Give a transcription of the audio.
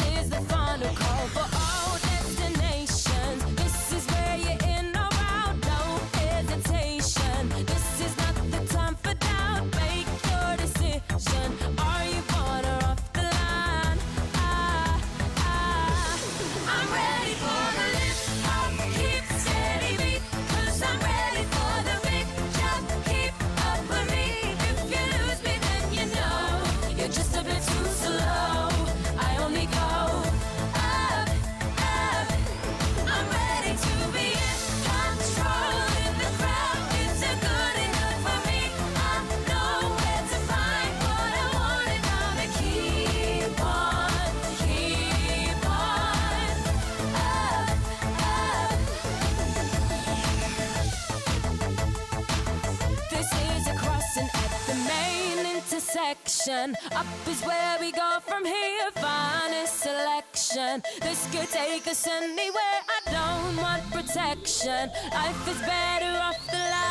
is the final call for all destinations. This is where you're in or out, no hesitation. This is not the time for doubt. Make your decision. Are you on or off the line? I'm ready for the lift off, keep steady beat, 'cause I'm ready for the big jump. Keep up with me. If you lose me, then you know you're just a bit too slow. I only go up, up. I'm ready to be in control. In the crowd isn't good enough for me. I know where to find what I want, and I'ma keep on, up, up. This is a crossing at the main intersection. Up is where we go from here. Finest selection. This could take us anywhere. I don't want protection. Life is better off the line.